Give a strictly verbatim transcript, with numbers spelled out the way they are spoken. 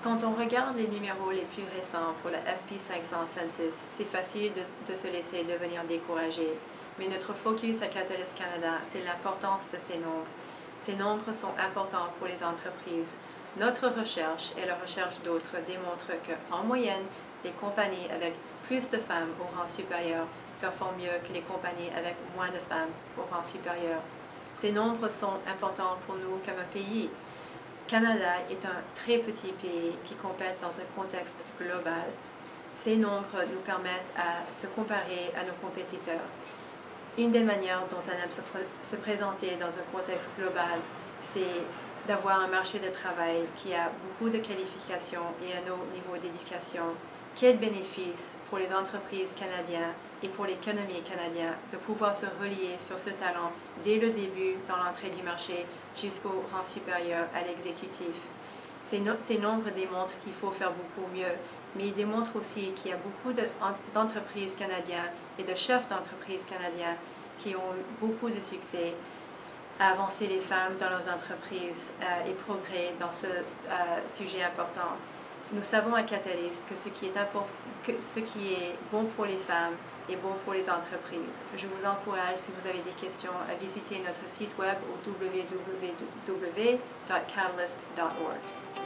Quand on regarde les numéros les plus récents pour la F P cinq cents Census, c'est facile de, de se laisser devenir découragé. Mais notre focus à Catalyst Canada, c'est l'importance de ces nombres. Ces nombres sont importants pour les entreprises. Notre recherche et la recherche d'autres démontrent qu'en moyenne, les compagnies avec plus de femmes au rang supérieur performent mieux que les compagnies avec moins de femmes au rang supérieur. Ces nombres sont importants pour nous comme un pays. Canada est un très petit pays qui compète dans un contexte global. Ces nombres nous permettent à se comparer à nos compétiteurs. Une des manières dont on aime se, pr se présenter dans un contexte global, c'est d'avoir un marché de travail qui a beaucoup de qualifications et un haut niveau d'éducation. Quel bénéfice pour les entreprises canadiennes et pour l'économie canadienne de pouvoir se relier sur ce talent dès le début dans l'entrée du marché jusqu'au rang supérieur à l'exécutif. Ces, no ces nombres démontrent qu'il faut faire beaucoup mieux, mais ils démontrent aussi qu'il y a beaucoup d'entreprises de, canadiennes et de chefs d'entreprises canadiens qui ont eu beaucoup de succès à avancer les femmes dans leurs entreprises euh, et progrès dans ce euh, sujet important. Nous savons à Catalyst que ce, qui est que ce qui est bon pour les femmes est bon pour les entreprises. Je vous encourage, si vous avez des questions, à visiter notre site web au w w w point catalyst point org.